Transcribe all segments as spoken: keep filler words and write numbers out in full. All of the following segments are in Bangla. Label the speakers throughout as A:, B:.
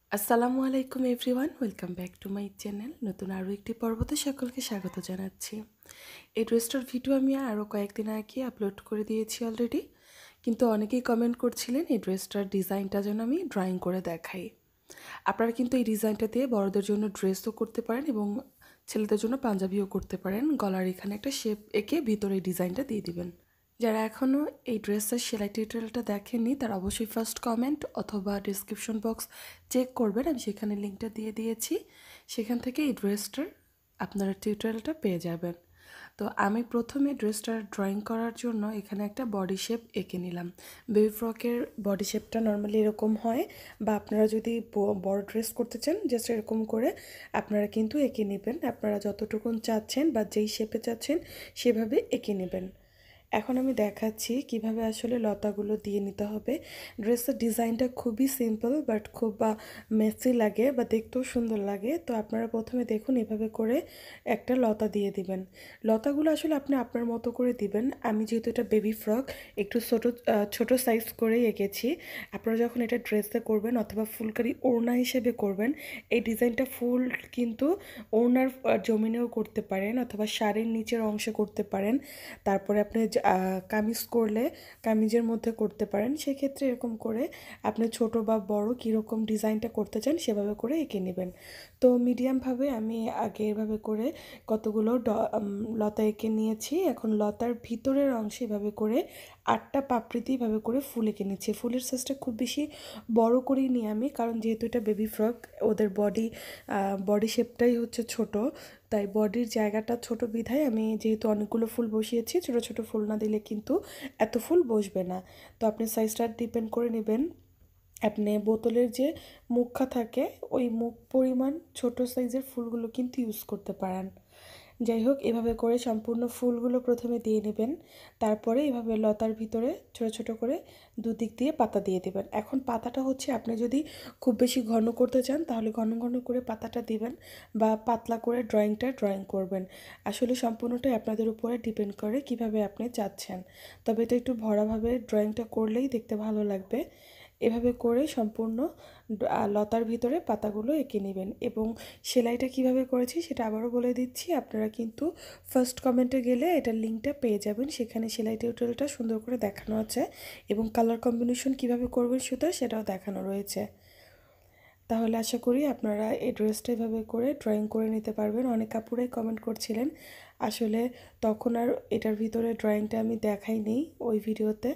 A: আসসালামু আলাইকুম everyone, welcome back to my channel. নতুন আরও একটি পর্বতে সকলকে স্বাগত জানাচ্ছি। এই ড্রেসটার ভিডিও আমি আরও কয়েকদিন আগে আপলোড করে দিয়েছি অলরেডি, কিন্তু অনেকেই কমেন্ট করছিলেন এই ড্রেসটার ডিজাইনটা যেন আমি ড্রয়িং করে দেখাই। আপনারা কিন্তু এই ডিজাইনটা দিয়ে বড়দের জন্য ড্রেসও করতে পারেন এবং ছেলেদের জন্য পাঞ্জাবিও করতে পারেন। গলার এখানে একটা শেপ এঁকে ভিতরে এই ডিজাইনটা দিয়ে দিবেন। যারা এখনও এই ড্রেসের সেলাই টিউটোরিয়ালটা দেখেননি তারা অবশ্যই ফার্স্ট কমেন্ট অথবা ডিসক্রিপশন বক্স চেক করবেন, আমি সেখানে লিঙ্কটা দিয়ে দিয়েছি। সেখান থেকে এই ড্রেসটার আপনারা টিউটোরিয়ালটা পেয়ে যাবেন। তো আমি প্রথমে ড্রেসটার ড্রয়িং করার জন্য এখানে একটা বডি শেপ এঁকে নিলাম। বেবি ফ্রকের বডি শেপটা নর্মালি এরকম হয়, বা আপনারা যদি বড় ড্রেস করতে চান জাস্ট এরকম করে আপনারা কিন্তু এঁকে নেবেন। আপনারা যতটুকুন চাচ্ছেন বা যেই শেপে চাচ্ছেন সেভাবে এঁকে নেবেন। এখন আমি দেখাচ্ছি কিভাবে আসলে লতাগুলো দিয়ে নিতে হবে। ড্রেসের ডিজাইনটা খুবই সিম্পল বাট খুব বা মেসি লাগে বা দেখতেও সুন্দর লাগে। তো আপনারা প্রথমে দেখুন এভাবে করে একটা লতা দিয়ে দিবেন। লতাগুলো আসলে আপনি আপনার মতো করে দিবেন। আমি যেহেতু এটা বেবি ফ্রক একটু ছোটো ছোটো সাইজ করেই এঁকেছি। আপনারা যখন এটা ড্রেসে করবেন অথবা ফুলকারি ওড়না হিসেবে করবেন, এই ডিজাইনটা ফুল কিন্তু ওড়নার জমিনেও করতে পারেন অথবা শাড়ির নিচের অংশে করতে পারেন। তারপরে আপনি কামিজ করলে কামিজের মধ্যে করতে পারেন। সেক্ষেত্রে এরকম করে আপনি ছোট বা বড় কীরকম ডিজাইনটা করতে চান সেভাবে করে এঁকে নেবেন। তো মিডিয়ামভাবে আমি আগে এভাবে করে কতগুলো লতা এঁকে নিয়েছি। এখন লতার ভিতরের অংশে এভাবে করে আটটা পাপড়িতে এভাবে করে ফুল এঁকে নিচ্ছি। ফুলের সাইজটা খুব বেশি বড় করেই নিই আমি, কারণ যেহেতু এটা বেবি ফ্রক ওদের বডি বডি শেপটাই হচ্ছে ছোট, তাই বডির জায়গাটা ছোট বিধায় আমি যেহেতু অনেকগুলো ফুল বসিয়েছি, ছোট ছোট ফুল না দিলে কিন্তু এত ফুল বসবে না। তো আপনি সাইজটা ডিপেন্ড করে নেবেন। আপনি বোতলের যে মুখা থাকে ওই মুখ পরিমাণ ছোট সাইজের ফুলগুলো কিন্তু ইউজ করতে পারেন। যাই হোক, এভাবে করে সম্পূর্ণ ফুলগুলো প্রথমে দিয়ে নেবেন। তারপরে এভাবে লতার ভিতরে ছোট ছোট করে দুদিক দিয়ে পাতা দিয়ে দেবেন। এখন পাতাটা হচ্ছে আপনি যদি খুব বেশি ঘন করতে চান তাহলে ঘন ঘন করে পাতাটা দিবেন, বা পাতলা করে ড্রয়িংটা ড্রয়িং করবেন। আসলে সম্পূর্ণটাই আপনাদের উপরে ডিপেন্ড করে কিভাবে আপনি চাচ্ছেন। তবে এটা একটু ভরাভাবে ড্রয়িংটা করলেই দেখতে ভালো লাগবে। এভাবে করে সম্পূর্ণ লতার ভিতরে পাতাগুলো এঁকে নেবেন। এবং সেলাইটা কিভাবে করেছি সেটা আবারও বলে দিচ্ছি। আপনারা কিন্তু ফার্স্ট কমেন্টে গেলে এটার লিঙ্কটা পেয়ে যাবেন, সেখানে সেলাই টিউটোরিয়ালটা সুন্দর করে দেখানো আছে এবং কালার কম্বিনেশন কিভাবে করবেন সুতা সেটাও দেখানো রয়েছে। তাহলে আশা করি আপনারা এই ড্রেসটা এভাবে করে ড্রয়িং করে নিতে পারবেন। অনেক আপুরাই কমেন্ট করছিলেন, আসলে তখন আর এটার ভিতরে ড্রয়িংটা আমি দেখাইনি ওই ভিডিওতে।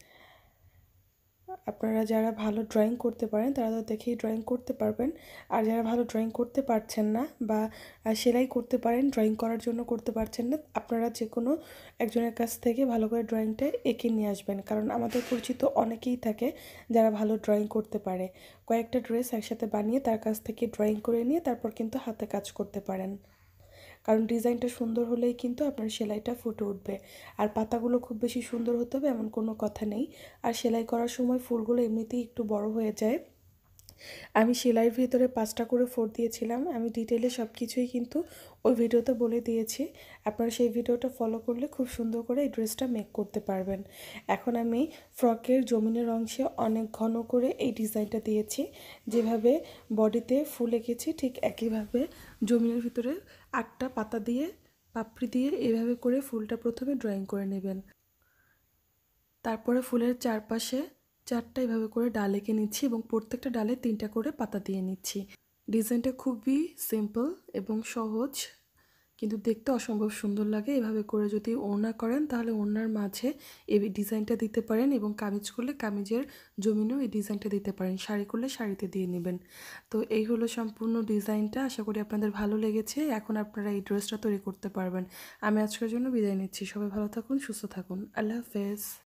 A: আপনারা যারা ভালো ড্রয়িং করতে পারেন তারা তো দেখেই ড্রয়িং করতে পারবেন, আর যারা ভালো ড্রয়িং করতে পারছেন না বা সেলাই করতে পারেন ড্রয়িং করার জন্য করতে পারছেন না, আপনারা যে কোনো একজনের কাছ থেকে ভালো করে ড্রয়িংটা এঁকে নিয়ে আসবেন। কারণ আমাদের পরিচিত অনেকেই থাকে যারা ভালো ড্রয়িং করতে পারে। কয়েকটা ড্রেস একসাথে বানিয়ে তার কাছ থেকে ড্রয়িং করে নিয়ে তারপর কিন্তু হাতে কাজ করতে পারেন, কারণ ডিজাইনটা সুন্দর হলেই কিন্তু আপনার সেলাইটা ফুটে উঠবে। আর পাতাগুলো খুব বেশি সুন্দর হতে হবে এমন কোনো কথা নেই। আর সেলাই করার সময় ফুলগুলো এমনিতেই একটু বড় হয়ে যায়। আমি সেলাইয়ের ভিতরে পাঁচটা করে ফোর দিয়েছিলাম, আমি ডিটেলে সব কিছুই কিন্তু ওই ভিডিওতে বলে দিয়েছি। আপনারা সেই ভিডিওটা ফলো করলে খুব সুন্দর করে এই ড্রেসটা মেক করতে পারবেন। এখন আমি ফ্রকের জমিনের অংশে অনেক ঘন করে এই ডিজাইনটা দিয়েছি। যেভাবে বডিতে ফুল এঁকেছি ঠিক একইভাবে জমিনের ভিতরে আটটা পাতা দিয়ে পাপড়ি দিয়ে এভাবে করে ফুলটা প্রথমে ড্রয়িং করে নেবেন। তারপরে ফুলের চারপাশে চারটা এভাবে করে ডাল এঁকে নিচ্ছি এবং প্রত্যেকটা ডালে তিনটা করে পাতা দিয়ে নিচ্ছি। ডিজাইনটা খুবই সিম্পল এবং সহজ, কিন্তু দেখতে অসম্ভব সুন্দর লাগে। এভাবে করে যদি ওড়না করেন তাহলে ওড়নার মাঝে এই ডিজাইনটা দিতে পারেন, এবং কামিজ করলে কামিজের জমিনেও এই ডিজাইনটা দিতে পারেন, শাড়ি করলে শাড়িতে দিয়ে নেবেন। তো এই হলো সম্পূর্ণ ডিজাইনটা। আশা করি আপনাদের ভালো লেগেছে। এখন আপনারা এই ড্রেসটা তৈরি করতে পারবেন। আমি আজকের জন্য বিদায় নিচ্ছি। সবাই ভালো থাকুন, সুস্থ থাকুন। আল্লাহ হাফেজ।